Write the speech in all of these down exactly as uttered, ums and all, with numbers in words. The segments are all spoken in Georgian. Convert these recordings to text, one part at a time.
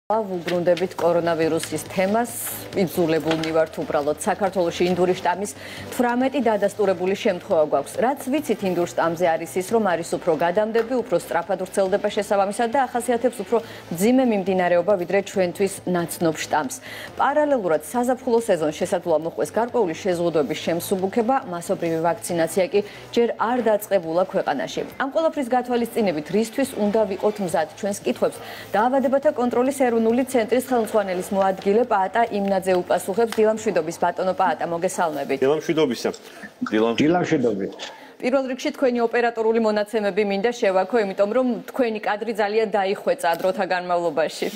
ვუბრუნდებით კორონავირუსის თემას, იძულებულნი ვართ უბრალოდ საქართველოში ინდური შტამის თვრამეტი დადასტურებული შემთხვევა გვაქვს. რაც ვიცით ინდურ შტამზე არის ის, რომ არის უფრო გადამდები, უფრო სწრაფად ვრცელდება შესაბამისად და ახასიათებს უფრო მძიმე მიმდინარეობა ვიდრე ჩვენთვის ნაცნობ შტამს. პარალელურად საზაფხულო სეზონს შესაძლოა მოხდეს გარკვეული შეზღუდვების შემსუბუქება, მასობრივი ვაქცინაცია კი ჯერ არ დაწყებულა ქვეყანაში. ამ ყველაფრის გათვალისწინებით რისთვის უნდა ვიყოთ მზად ჩვენს კითხვებს დაავადებათა კონტროლის ეროვნული ცენტრის ხელმძღვანელის მოადგილე პაატა იმნაძე უპასუხებს. დილამშვიდობის ბატონო პაატა, მოგესალმებით. დილამშვიდობისა. დილამშვიდობით. პირველ რიგში თქვენი ოპერატორული მონაცემები მინდა შევაქო, იმიტომ რომ თქვენი კადრი ძალიან დაიხვეწა დროთა განმავლობაში.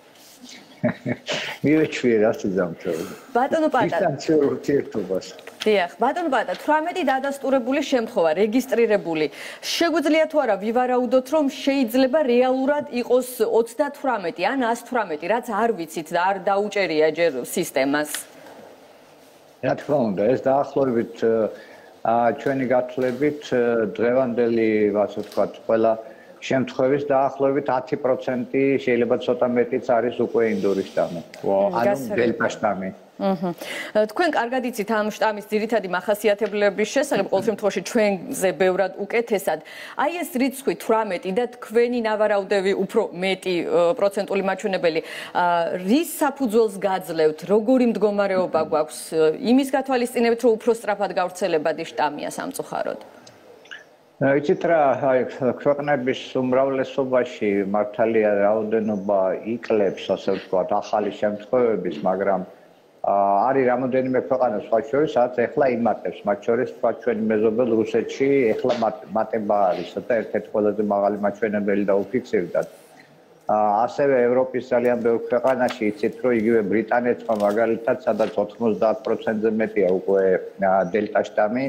მივეჩვიე რას იზამთრებ. ბატონო პაატა. დისტანციურ ურთიერთობას. დიახ, ბატონო პაატა, თვრამეტი დადასტურებული შემთხვევა რეგისტრირებული. შეგვიძლია თუ არა ვივარაუდოთ, რომ შეიძლება რეალურად იყოს ოცდათვრამეტი ან ასთვრამეტი, რაც არ ვიცით და არ დაუჭერია ჯერ სისტემას. რა თქმა უნდა, ეს დაახლოებით ჩვენი გათვლებით დღევანდელი, ასე ვთქვათ, ყველა შემთხვევის დაახლოებით ათი პროცენტი შეიძლება ცოტა მეტიც არის უკვე ინდური შტამი. ანუ დელტა შტამი. თქვენ კარგად იცით ამ შტამის ძირითადი მახასიათებლების შესახებ, ყოველ შემთხვევაში ჩვენზე ბევრად უკეთესად. აი ეს რიცხვი თვრამეტი და თქვენი ნავარაუდები უფრო მეტი პროცენტული მაჩვენებელი, რის საფუძველს გაძლევთ, როგორი მდგომარეობა გვაქვს იმის გათვალისწინებით, რომ უფრო სწრაფად გავრცელებადი შტამია სამწუხაროდ? იცით რა, აი ქვეყნების უმრავლესობაში მართალია რაოდენობა იკლებს, ასე ვთქვათ, ახალი შემთხვევების, მაგრამ არის რამოდენიმე ქვეყანა სხვა შორის, სადაც ეხლა იმატებს, მათ შორის თქვა ჩვენი მეზობელ რუსეთში ეხლა მატება არის და ერთ-ერთი ყველაზე მაღალი მაჩვენებელი და უფიქსირდათ. ასევე ევროპის ძალიან ბევრ ქვეყანაში იცით, რომ იგივე ბრიტანეთმა მაგალითად, სადაც ოთხმოცდაათ პროცენტზე მეტია უკვე დელტა შტამი,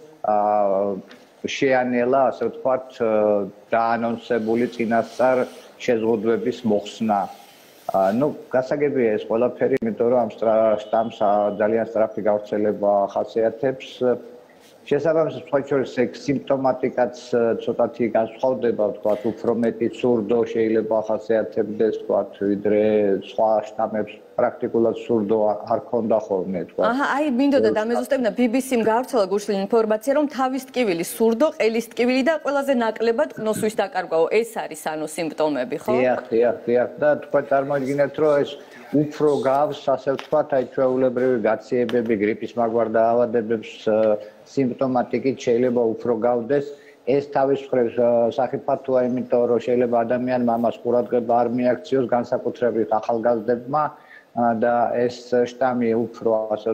შეანელა, ასე ვთქვათ, დაანონსებული წინასწარ შეზღუდვების მოხსნა. ну, გასაგებია ეს ყველაფერი, იმიტომ რომ ამ შტამს ძალიან სწრაფი გავრცელება ახასიათებს. შესაბამისად, სხვა შორის სიმპტომატიკაც ცოტათი განსხვავდება, ვთქვათ, უფრო მეტი სურდო შეიძლება ახასიათებდეს, ვთქვათ, ვიდრე სხვა შტამებს პრაქტიკულად სურდო არ ქონდა ხოლმე, ვთქვათ. აჰა, აი მინდოდა დამეზუსტებინა ბი ბი სიმ გავრცელა გუშინ ინფორმაცია, რომ თავის ტკივილი სურდო, ყელის ტკივილი და ყველაზე ნაკლებად ყნოსვის დაკარგვაო, ეს არის ანუ სიმპტომები, ხო? დიახ, დიახ, დიახ და თქვენ წარმოიდგინეთ, რომ ეს უფრო გავს, ასე ვთქვათ, აი ჩვეულებრივი გაციებები, გრიპის მაგვარ დაავადებებს სიმპტომატიკით შეიძლება უფრო გავდეს. ეს თავის მხრივ სახიფათოა, იმიტომ რომ შეიძლება ადამიანმა ამას ყურადღება არ მიაქციოს, განსაკუთრებით ახალგაზრდებმა და ეს შტამი უფრო ასე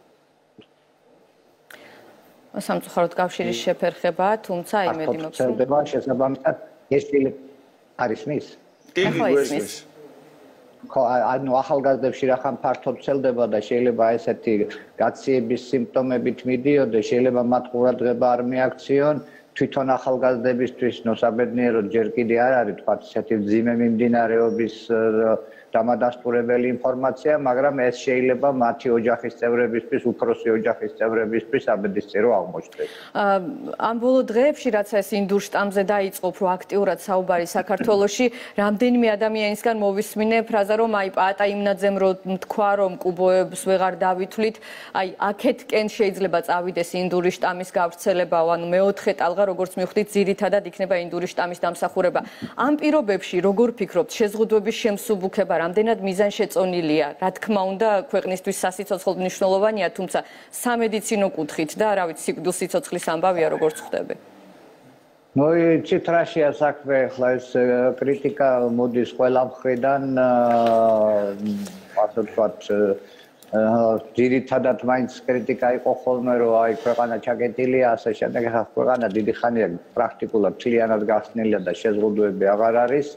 სამწუხაროდ კავშირის შეფერხება, თუმცა იმედი მაქვს, რომ შესაბამისად ეს არის მის. კი, გვესმის. ხო, ანუ ახალგაზრდებში რახან ფართოდ ვრცელდება და შეიძლება ესეთი გაციების სიმპტომებით მიდიოდეს, შეიძლება მათ ყურადღება არ მიაქციონ. თვითონ ახალგაზრდებისთვის ნოსაბედნიეროდ ჯერ კიდე არ არის თქვა ესეთი მძიმე მიმდინარეობის დამადასტურებელი ინფორმაცია, მაგრამ ეს შეიძლება მათი ოჯახის წევრებისთვის, უფროსი ოჯახის წევრებისთვის აბედისწერო აღმოჩნდეს. ამ ბოლო დღეებში, რაც ეს ინდურ შტამზე დაიწყო უფრო აქტიურად საუბარი საქართველოში, რამდენიმე ადამიანისგან მოვისმინე ფრაზა, რომ აი პაატა იმნაძემ რო თქვა, რომ კუბოებს ვეღარ დავითვლით, აი აქეთკენ შეიძლება წავიდეს ინდური შტამის გავრცელებაო, ანუ მეოთხე ტალღა, როგორც მივხვდით, ძირითადად იქნება ინდური შტამის დამსახურება. ამ პირობებში როგორ ფიქრობთ, შეზღუდვების შემსუბუქება რამდენად მიზანშეწონილია, რა თქმა უნდა, ქვეყნისთვის სასიცოცხლოდ მნიშვნელოვანია, თუმცა სამედიცინო კუთხით და რა ვიცი, სიკვდილის სიცოცხლის ამბავია, როგორც ხვდები. ну იცით რაშია საქმე, ახლა ეს კრიტიკა მოდის ყველა მხრიდან, ასე ვთქვათ, ძირითადად მაინც კრიტიკა იყო ხოლმე, რომ აი ქვეყანა ჩაკეტილია, ასე შემდეგ, ახლა ქვეყანა დიდი ხანია პრაქტიკულად მთლიანად გახსნილია და შეზღუდვები აღარ არის.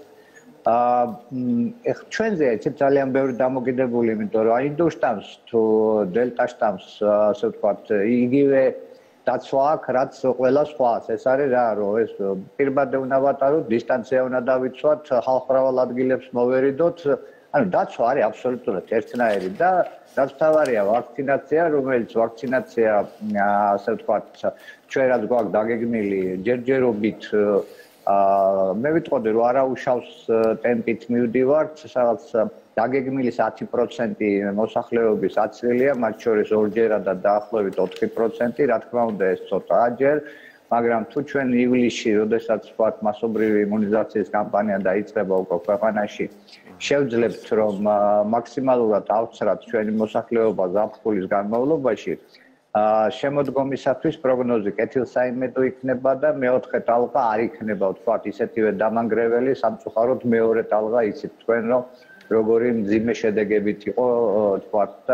ეხ ჩვენზე იცით ძალიან ბევრი დამოკიდებული, იმიტომ რომ ინდურ შტამს თუ დელტა შტამს, ასე ვთქვათ, იგივე დაცვა აქვს, რაც ყველა სხვას. ეს არის რა, რომ ეს პირბადე უნდა ვატაროთ, დისტანცია უნდა დავიცვათ, ხალხმრავალ ადგილებს მოვერიდოთ. ანუ დაცვა არის აბსოლუტურად ერთნაირი და რაც მთავარია ვაქცინაცია, რომელიც ვაქცინაცია, ასე ვთქვათ, ჩვენ რაც გვაქვს დაგეგმილი ჯერჯერობით მე ვიტყოდი რომ არაუშავს ტემპით მივდივართ, სადაც დაგეგმილი ათი პროცენტი მოსახლეობის აცრილია, მათ შორის ორჯერადად და დაახლოებით ოთხი პროცენტი, რა თქმა უნდა, ეს ცოტაა ჯერ, მაგრამ თუ ჩვენ ივლისში, როდესაც ვთქვათ, მასობრივი იმუნიზაციის კამპანია დაიწყება უკვე ქვეყანაში, შევძლებთ, რომ მაქსიმალურად ავცრათ ჩვენი მოსახლეობა ზაფხულის განმავლობაში, შემოდგომისათვის პროგნოზი კეთილსაიმედო იქნება და მეოთხე ტალღა არ იქნება, ვთქვათ, ისეთივე დამანგრეველი, სამწუხაროდ მეორე ტალღა იცით თქვენ, რომ როგორი მძიმე შედეგებით იყო, ვთქვათ, და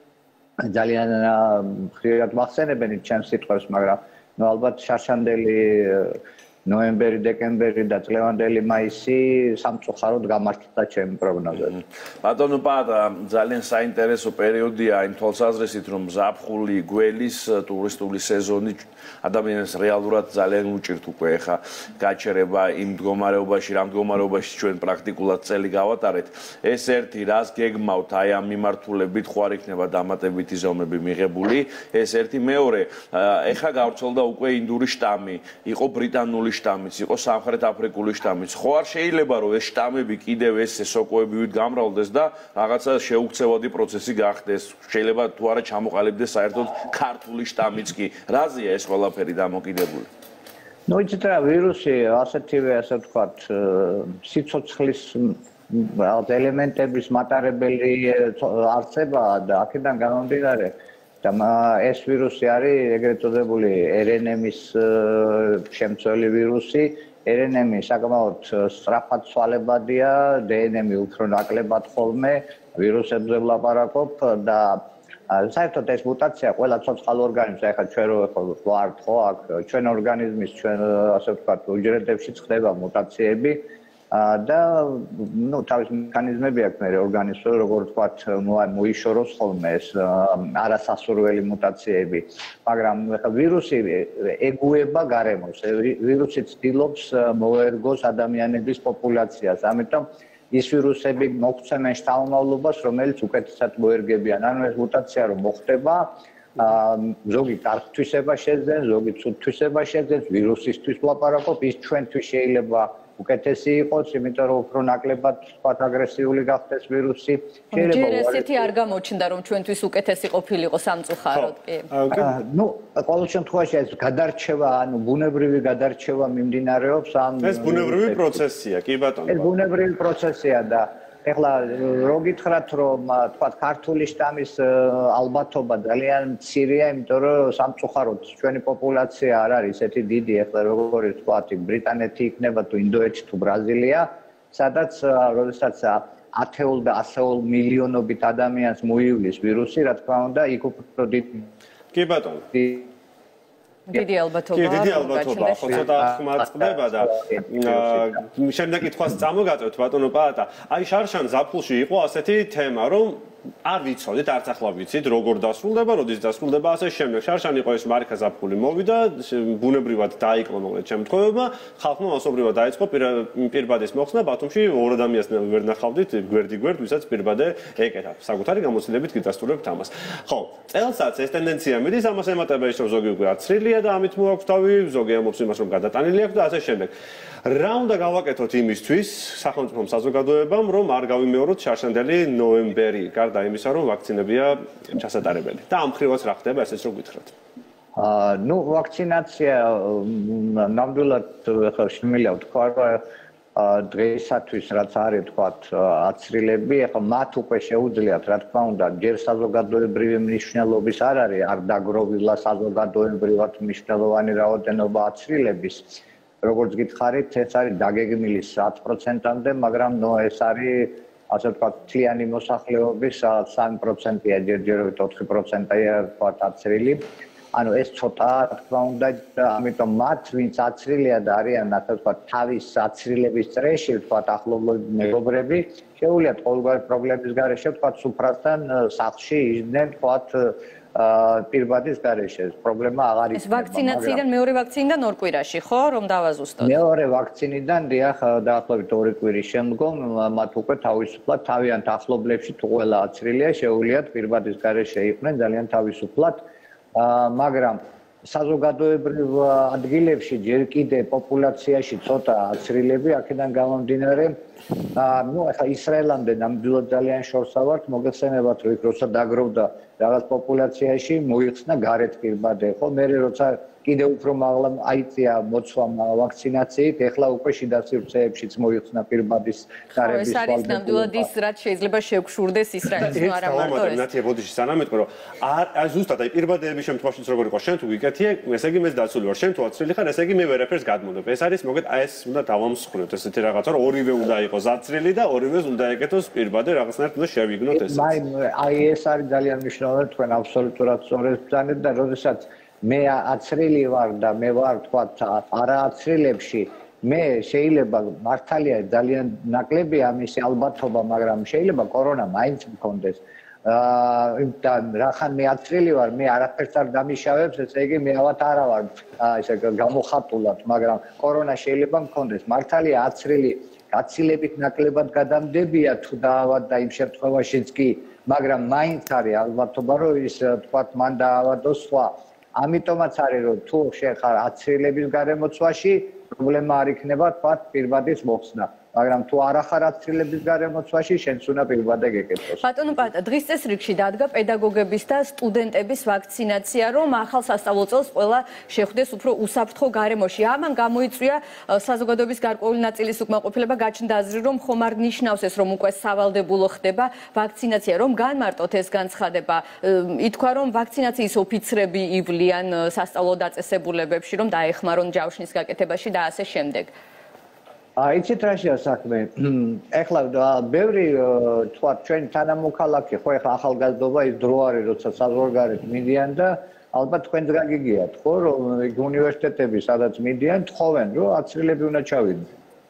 ძალიან ხშირად მახსენებენ ჩემს სიტყვებს, მაგრამ ნუ ალბათ შარშანდელი ნოემბერი, დეკემბერი და წლევანდელი მაისი სამწუხაროდ გამართლდა ჩემი პროგნოზები. ბატონო პატა, ძალიან საინტერესო პერიოდია იმ თვალსაზრისით, რომ ზაფხული, გველის ტურისტული სეზონი ადამიანს რეალურად ძალიან უჭირთ უკვე ახლა გაჩერება იმ მდგომარეობაში, რა მდგომარეობაში ჩვენ პრაქტიკულად წელი გავატარეთ. ეს ერთი რას გეგმავთ აი ამ მიმართულებით, ხო არ იქნება დამატებითი ზომები მიღებული? ეს ერთი, მეორე, ახლა გავრცელდა უკვე ინდური შტამი, იყო ბრიტანული შტამიც, იყო სამხრეთ აფრიკული შტამიც. ხო არ შეიძლება რომ ეს შტამები კიდევ ესე სოკოებივით გამრავლდეს და რაღაცა შეუქცევადი პროცესი გახდეს. შეიძლება თუ არა ჩამოყალიბდეს საერთოდ ქართული შტამიც კი. რაზეა ეს ყველაფერი დამოკიდებული? ნუ იცით რა, ვირუსი ასეთივე, ასე ვთქვათ, სიცოცხლის ელემენტების მატარებელი არსებაა და აქედან გამომდინარე და ეს ვირუსი არის ეგრეთ წოდებული R N M-ის შემცველი ვირუსი. R N M საკმაოდ სწრაფად ცვალებადია, D N M უფრო ნაკლებად ხოლმე ვირუსებზე ვლაპარაკობ და საერთოდ ეს მუტაცია ყველა ცოცხალ ორგანიზმს, ახლა ჩვენ რო ვართ ხო, აქ ჩვენ ორგანიზმის, ჩვენ ასე ვთქვათ, უჯრედებში ხდება მუტაციები და ნუ თავის მექანიზმები აქვს მე ორგანიზმს, როგორ ვთქვათ, მოიშოროს ხოლმე ეს არასასურველი მუტაციები, მაგრამ ახლა ვირუსი ეგუება გარემოს, ვირუსი ცდილობს მოერგოს ადამიანების პოპულაციას, ამიტომ ის ვირუსები მოგვცემენ შთამომავლობას, რომელიც უკეთესად მოერგებიან. ანუ ეს მუტაცია რომ მოხდება, ზოგი კარგ თვისება შეძენს, ზოგი ცუდ თვისება შეძენს, ვირუსისთვის ვლაპარაკობ, ის ჩვენთვის შეიძლება უკეთესი იყოს, იმიტომ რომ უფრო ნაკლებად თქვათ აგრესიული გახდეს ვირუსი. შეიძლება ესეთი არ გამოჩნდა რომ ჩვენთვის უკეთესი ყოფილიყო სამწუხაროდ კი. ნუ ყოველ შემთხვევაში ეს გადარჩევა, ანუ ბუნებრივი გადარჩევა მიმდინარეობს ამ ეს ბუნებრივი პროცესია, კი ბატონო. ეს ბუნებრივი პროცესია და ეხლა რო გითხრათ რომ თქვათ ქართული შტამის ალბათობა ძალიან მცირეა, იმიტომ რომ სამწუხაროდ ჩვენი პოპულაცია არ არის ესეთი დიდი, ეხლა როგორი თქვათ ბრიტანეთი იქნება თუ ინდოეთი თუ ბრაზილია, სადაც როდესაც ათეულ და ასეულ მილიონობით ადამიანს მოივლის ვირუსი, რა თქმა უნდა, იქ უფრო დიდი კი ბატონო. დიდი ალბათობა. კი, დიდი ალბათობა, ხო ცოტა ხმა წყდება და შემდეგ კითხვას წამოგაწევთ ბატონო პაატა. აი შარშან ზაფხულში იყო ასეთი თემა, რომ არ ვიცოდით, არც ახლა ვიცით, როგორ დასრულდება, როდის დასრულდება, ასე შემდეგ. შარშან იყო ეს მარკა ზაფხული მოვიდა, ბუნებრივად დაიკლო მოკლედ შემთხვევებმა, ხალხმა მასობრივად დაიწყო პირბადის მოხსნა, ბათუმში ორ ადამიანს ვერ ნახავდით, გვერდი-გვერდ, ვისაც პირბადე ეკეთა. საკუთარი გამოცდილებით გიდასტურებთ ამას. ხო, წელსაც ეს ტენდენცია მიდის, ამას ემატება ის, რომ ზოგი უკვე აცრილია და ამით მოაქვს თავი, ზოგი ამბობს იმას, რომ გადატანილი აქვს და ასე შემდეგ. რა უნდა გავაკეთოთ იმისთვის სახელმწიფო საზოგადოებამ, რომ არ გავიმეოროთ შარშანდელი ნოემბერი, გარდა იმისა, რომ ვაქცინებია ჩასატარებელი. და ამ ხრივაც რა ხდება, ესეც რო გითხრათ. აა, ნუ ვაქცინაცია ნამდვილად ახლა შემიძლია ვთქვა, რომ დღეისათვის რაც არის თქვათ აცრილები, ახლა მათ უკვე შეუძლიათ, რა თქმა უნდა, ჯერ საზოგადოებრივი მნიშვნელობის არ არის, არ დაგროვილა საზოგადოებრივად მნიშვნელოვანი რაოდენობა აცრილების. როგორც გითხარით, ეს არის დაგეგმილი ათ პროცენტამდე, მაგრამ ნუ ეს არის ასე ვთქვათ, მთლიანი მოსახლეობის სამი პროცენტია, ჯერჯერობით ოთხი პროცენტია ვთქვათ აცრილი. ანუ ეს ცოტაა, რა თქმა უნდა, ამიტომ მათ, ვინც აცრილია და არიან, ასე ვთქვათ, თავის აცრილების წრეში, ვთქვათ, ახლობლები მეგობრები, შეუძლიათ ყოველგვარი პრობლემის გარეშე, ვთქვათ, სუფრასთან სახლში იჯდნენ, ვთქვათ, პირბადის გარეშე. პრობლემა აღარ იქნება. ეს ვაქცინაციიდან მეორე ვაქცინიდან ორ კვირაში, ხო, რომ დავაზუსტოთ? მეორე ვაქცინიდან, დიახ, დაახლოებით ორი კვირის შემდგომ მათ უკვე თავისუფლად თავიანთ ახლობლებში თუ ყველა აცრილია, შეუძლიათ პირბადის გარეშე იყვნენ ძალიან თავისუფლად. მაგრამ საზოგადოებრივ ადგილებში ჯერ კიდე პოპულაციაში ცოტა აცრილები, აქედან გამომდინარე, ну, ახლა ისრაელამდე ნამდვილად ძალიან შორსა ვართ, მოგეხსენებათ, რომ იქ როცა დაგროვდა რაღაც პოპულაციაში, მოიხსნა გარეთ პირბადე, ხო? მე როცა კიდე უფრო მაღლა აიწია მოცვა ვაქცინაციით, ეხლა უკვე შიდა სივრცეებშიც მოიხსნა პირბადის გარების ეს არის ნამდვილად ის, რაც შეიძლება შეგშურდეს ისრაელს, ნუ არა მარტო ეს. ნათია ბოდიში სანამ ეთქო, რომ არ ზუსტად აი პირბადეების შემთხვევაშიც როგორ იყო, შენ თუ ვიკეთიე, ესე იგი მეც დაცული ვარ, შენ თუ აცრილი ხარ, ესე იგი მე ვერაფერს გადმოდებ. ეს არის მოგეთ აი ეს უნდა დავამსხვრევთ ესეთი რაღაცა, რომ ორივე უნდა იყოს აცრილი და ორივეს უნდა ეკეთოს პირბადე, რაღაცნაირად უნდა შევიგნოთ ეს. აი ეს არის ძალიან მნიშვნელოვანი, თქვენ აბსოლუტურად სწორად ბრძანეთ და როდესაც მე აცრილი ვარ და მე ვარ თქვა არააცრილებში მე შეიძლება მართალია ძალიან ნაკლებია ამისი ალბათობა, მაგრამ შეიძლება კორონა მაინც მქონდეს. და რახან მე აცრილი ვარ, მე არაფერს არ დამიშავებს, ესე იგი მე ალბათ არა ვარ ესე გამოხატულად, მაგრამ კორონა შეიძლება მქონდეს. მართალია აცრილი გაცილებით ნაკლებად გადამდებია თუ დაავადდა იმ შემთხვევაშიც კი, მაგრამ მაინც არის ალბათობა, რომ ის თქვა მან დაავადოს სხვა. ამიტომაც არის რომ თუ შენ ხარ აცრილების გარემოცვაში, პრობლემა არ იქნება თქვა პირბადის მოხსნა. მაგრამ თუ არ ახარ აცრილების გარემოცვაში, შენც უნდა პირბადე გეკეთოს. ბატონო პატა, დღის წესრიგში დადგა პედაგოგების და სტუდენტების ვაქცინაცია, რომ ახალ სასწავლო წელს ყველა შეხვდეს უფრო უსაფრთხო გარემოში. ამან გამოიწვია საზოგადოების გარკვეული ნაწილის უკმაყოფილება, გაჩნდა აზრი, რომ ხომ არ ნიშნავს ეს, რომ უკვე სავალდებულო ხდება ვაქცინაცია, რომ განმარტოთ ეს განცხადება. ითქვა, რომ ვაქცინაციის ოფიცრები ივლიან სასწავლო დაწესებულებებში, რომ დაეხმარონ ჯავშნის გაკეთებაში და ასე შემდეგ. იცით რაშია საქმე? ეხლა ბევრი თქვა ჩვენ თანამოქალაქე, ხო ეხლა ახალგაზრდობა ის დრო არის, როცა საზღვარგარეთ მიდიან და ალბათ თქვენც გაგიგიათ, ხო, რომ უნივერსიტეტები სადაც მიდიან, თხოვენ, რომ აცრილები უნდა ჩავიდნენ.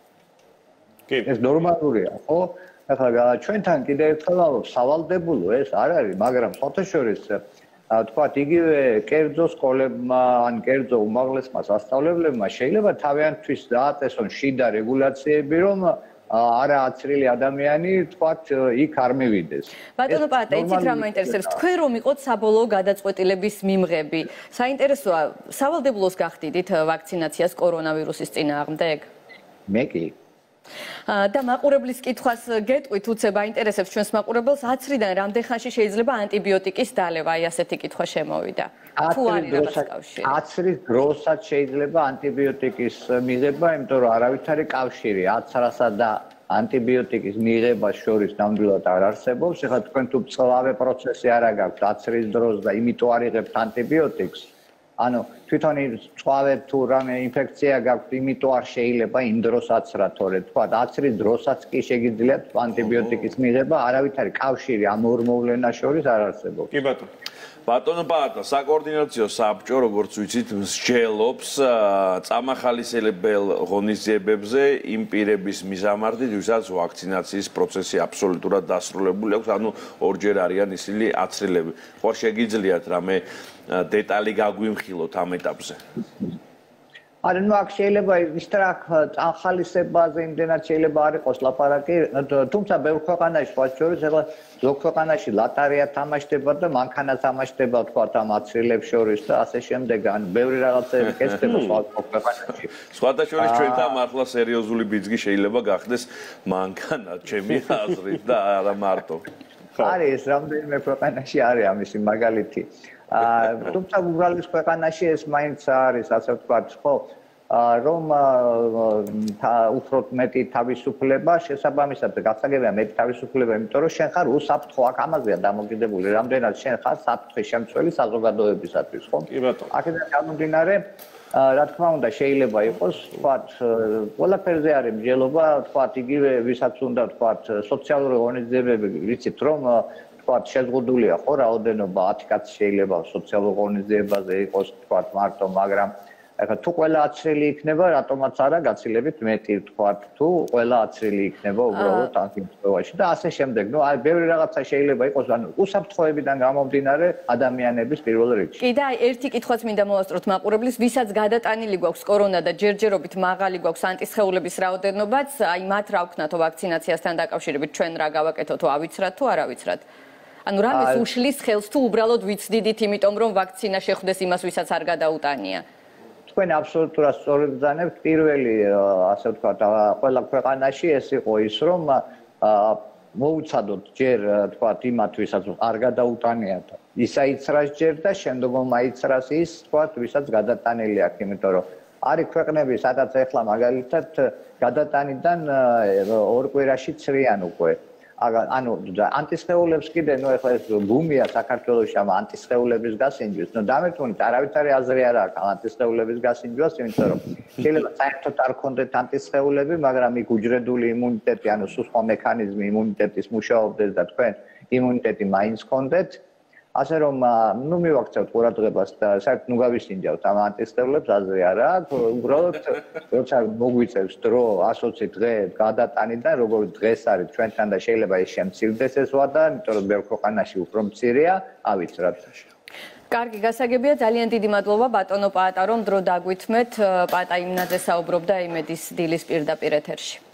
კი. ეს ნორმალურია, ხო? ეხლა ჩვენთან კიდევ ერთხელ ვამბობ, სავალდებულო ეს არ არის, მაგრამ ხოთაშორის თქვათ იგივე კერძო სკოლებმა ან კერძო უმაღლესმა სასწავლებლებმა შეიძლება თავიანთთვის დააწესონ შიდა რეგულაციები, რომ არააცრილი ადამიანი თქვათ იქ არ მივიდეს. ბატონო პატა, იცით რა მაინტერესებს? თქვენ რომ იყოთ საბოლოო გადაწყვეტილების მიმღები, საინტერესოა, სავალდებულოს გახდიდით ვაქცინაციას კორონავირუსის წინააღმდეგ? მე კი. და მაყურებლის კითხვას გეტყვით, უცებ აინტერესებს ჩვენს მაყურებელს, აცრიდან რამდენ ხანში შეიძლება ანტიბიოტიკის დალევა? აი ასეთი კითხვა შემოვიდა. თუ არის რაღაც კავშირი? აცრის დროსაც შეიძლება ანტიბიოტიკის მიღება, იმიტომ რომ არავითარი კავშირი აცრასა და ანტიბიოტიკის მიღებას შორის ნამდვილად არ არსებობს. ეხლა თქვენ თუ მწვავე პროცესი არ გაქვთ აცრის დროს და იმიტომ არ იღებთ ანტიბიოტიკს, ანუ თვითონ მწვავე თუ რამე ინფექცია გაქვთ, იმიტომ არ შეიძლება იმ დროს აცრათ, თორე თქვა აცრის დროსაც კი შეგიძლიათ ანტიბიოტიკის მიღება, არავითარი კავშირი ამ ორ მოვლენას შორის არ არსებობს. კი ბატონო. ბატონო პატა, საკოორდინაციო საბჭო, როგორც ვიცით, მსჯელობს წამახალისელებელ ღონისძიებებზე იმ პირების მიზამართით, ვისაც ვაქცინაციის პროცესი აბსოლუტურად დასრულებული აქვს, ანუ ორჯერ არიან ისინი აცრილები. ხო შეგიძლიათ რამე დეტალი გაგვიმხილოთ ამ ეტაპზე? არა, ნუ აქ შეიძლება ისტრაქ წამხალისებაზე იმდენად შეიძლება არ იყოს ლაპარაკი, თუმცა ბევრ ქვეყანაში, სხვა შორის, ეხლა ზოგ ქვეყანაში ლატარია თამაშდება და მანქანა თამაშდება, თქვა ამ აცრილებს შორის და ასე შემდეგ, ან ბევრი რაღაცები კეთდება სხვა ქვეყანაში. სხვათა შორის ჩვენთან ახლა სერიოზული ბიძგი შეიძლება გახდეს მანქანა, ჩემი აზრით და არა მარტო. არის რამდენიმე ქვეყანაში არის ამისი მაგალითი. თუმცა უბრალოდ ქვეყანაში ეს მაინც არის, ასე ვთქვათ, ხო, რომ უფრო მეტი თავისუფლება, შესაბამისად გასაგებია მეტი თავისუფლება, იმიტომ რომ შენ ხარ უსაფრთხო, აქ ამაზეა დამოკიდებული, რამდენად შენ ხარ საფრთხის შემცველი საზოგადოებისათვის, ხო? კი ბატონო. აქედან გამომდინარე, რა თქმა უნდა, შეიძლება იყოს, ვთქვათ, ყველაფერზე არის მსჯელობა, ვთქვათ, იგივე ვისაც უნდა, ვთქვათ, სოციალური ღონისძიებები, ვიცით, რომ თქვათ შეზღუდულია ხო რაოდენობა ათი კაცი შეიძლება სოციალურ ღონისძიებაზე იყოს თქვათ მარტო, მაგრამ ეხლა თუ ყველა აცრილი იქნება, რატომაც არა გაცილებით მეტი თქვათ, თუ ყველა აცრილი იქნება უბრალოდ ამ შემთხვევაში და ასე შემდეგ. ნუ აი ბევრი რაღაცა შეიძლება იყოს, ანუ უსაფრთხოებიდან გამომდინარე ადამიანების პირველ რიგში. კი და აი ერთი კითხვაც მინდა მოვასწროთ მაყურებლის, ვისაც გადატანილი გვაქვს კორონა და ჯერჯერობით მაღალი გვაქვს ანტისხეულების რაოდენობაც, აი მათ რა ვქნათო ვაქცინაციასთან დაკავშირებით, ჩვენ რა გავაკეთოთ, ავიცრათ თუ არ ავიცრათ? ანუ რამეს უშლის ხელს თუ უბრალოდ ვიცდიდით იმიტომ რომ ვაქცინა შეხვდეს იმას ვისაც არ გადაუტანია? თქვენ აბსოლუტურად სწორად ბრძანებთ. პირველი ასე ვთქვათ, ყველა ქვეყანაში ეს იყო ის რომ მოუცადოთ ჯერ თქვათ იმათ ვისაც არ გადაუტანიათ ის აიცრას ჯერ და შემდგომ აიცრას ის თქვათ ვისაც გადატანილი აქვს, იმიტომ რომ არის ქვეყნები სადაც ახლა მაგალითად გადატანიდან ორ კვირაში ცრიან უკვე. ანუ ანტისხეულებს კიდე ნუ ახლა ეს ბუმია საქართველოში ამ ანტისხეულების გასინჯვის. ნუ დამეთუნით არავითარი აზრი არ აქვს ანტისხეულების გასინჯვას, იმიტომ რომ შეიძლება საერთოდ არ ქონდეთ ანტისხეულები, მაგრამ იქ უჯრედული იმუნიტეტი, ანუ სულ სხვა მექანიზმი იმუნიტეტის მუშაობდეს და თქვენ იმუნიტეტი მაინც ქონდეთ. ასე რომ ნუ მივაქცევთ ყურადღებას და საერთოდ ნუ გავისინჯავთ ამ ანტისხეულებს აზრი არ აქვს. უბრალოდ როცა მოგვიწევს დრო ასოცი დღე გადატანიდან, როგორც დღეს არის ჩვენთან და შეიძლება ის შემცირდეს ეს ვადა, იმიტომ რომ ბევრ ქვეყანაში უფრო მცირეა, ავიცრათ. კარგი, გასაგებია, ძალიან დიდი მადლობა ბატონო პაატა, რომ დრო დაგვითმეთ. პაატა იმნაძე საუბრობდა იმედის დილის პირდაპირ ეთერში.